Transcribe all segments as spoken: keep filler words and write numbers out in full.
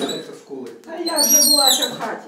вернеться з школи. А я вже була ще в хаті.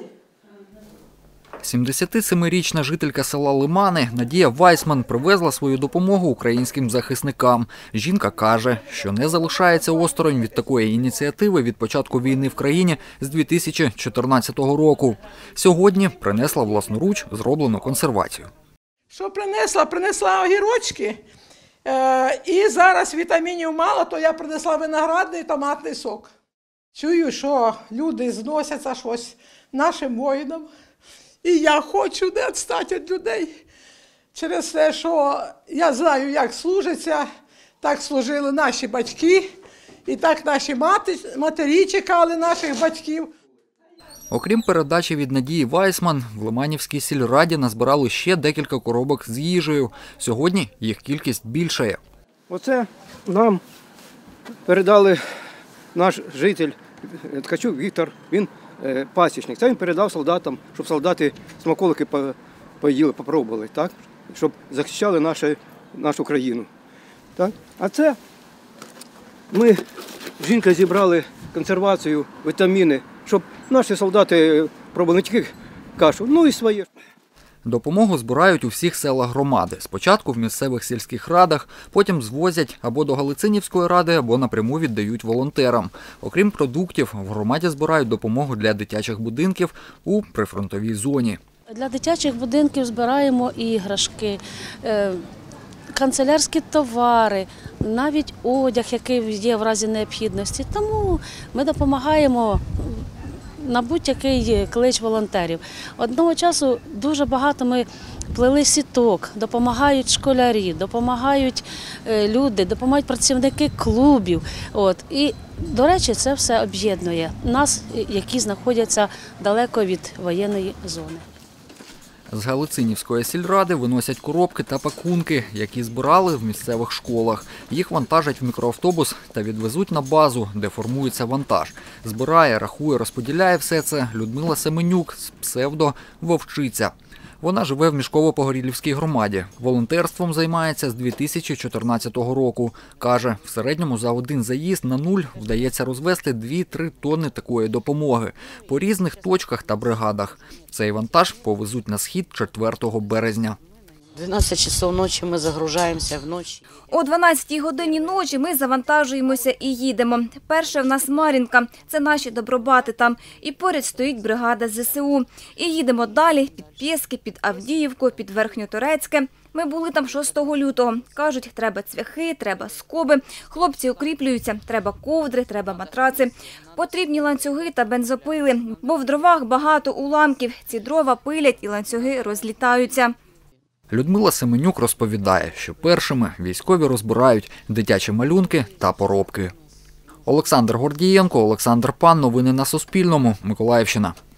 сімдесятисемирічна жителька села Лимани Надія Вайсман привезла свою допомогу українським захисникам. Жінка каже, що не залишається осторонь від такої ініціативи від початку війни в країні з дві тисячі чотирнадцятого року. Сьогодні принесла власноруч зроблену консервацію. Що принесла? Принесла огірочки. Е, і зараз вітамінів мало, то я принесла виноградний томатний сок. Чую, що люди зносяться щось нашим воїнам. І я хочу не відстати від людей через те, що я знаю, як служиться, так служили наші батьки, і так наші матері чекали наших батьків. Окрім передачі від Надії Вайсман, в Лиманівській сільраді назбирали ще декілька коробок з їжею. Сьогодні їх кількість більшає. Оце нам передали наш житель Ткачук Віктор, він пасічник. Це він передав солдатам, щоб солдати смаколики поїли, попробували, так? Щоб захищали нашу, нашу країну. Так? А це ми, жінка, зібрали консервацію, вітаміни, щоб наші солдати пробували не тільки кашу, ну і своє. Допомогу збирають у всіх селах громади. Спочатку в місцевих сільських радах, потім звозять або до Галицинівської ради, або напряму віддають волонтерам. Окрім продуктів, в громаді збирають допомогу для дитячих будинків у прифронтовій зоні. Для дитячих будинків збираємо іграшки, канцелярські товари, навіть одяг, який є в разі необхідності. Тому ми допомагаємо на будь-який клич волонтерів. Одного часу дуже багато ми плели сіток, допомагають школярі, допомагають люди, допомагають працівники клубів. От. І, до речі, це все об'єднує нас, які знаходяться далеко від воєнної зони. З Галицинівської сільради виносять коробки та пакунки, які збирали в місцевих школах. Їх вантажать в мікроавтобус та відвезуть на базу, де формується вантаж. Збирає, рахує, розподіляє все це Людмила Семенюк з псевдо «Вовчиця». Вона живе в Мішково-Погорілівській громаді. Волонтерством займається з дві тисячі чотирнадцятого року. Каже, в середньому за один заїзд на нуль вдається розвезти дві-три тонни такої допомоги по різних точках та бригадах. Цей вантаж повезуть на схід четвертого березня. дванадцять часов ночі ми загружаємося вночі. О дванадцятій годині ночі ми завантажуємося і їдемо. Перше в нас Мар'їнка, це наші добробати там. І поряд стоїть бригада зе се у. І їдемо далі під Пєски, під Авдіївку, під Верхньоторецьке. Ми були там шостого лютого. Кажуть, треба цвяхи, треба скоби. Хлопці укріплюються, треба ковдри, треба матраци. Потрібні ланцюги та бензопили, бо в дровах багато уламків. Ці дрова пилять і ланцюги розлітаються. Людмила Семенюк розповідає, що першими військові розбирають дитячі малюнки та поробки. Олександр Гордієнко, Олександр Пан. Новини на Суспільному. Миколаївщина.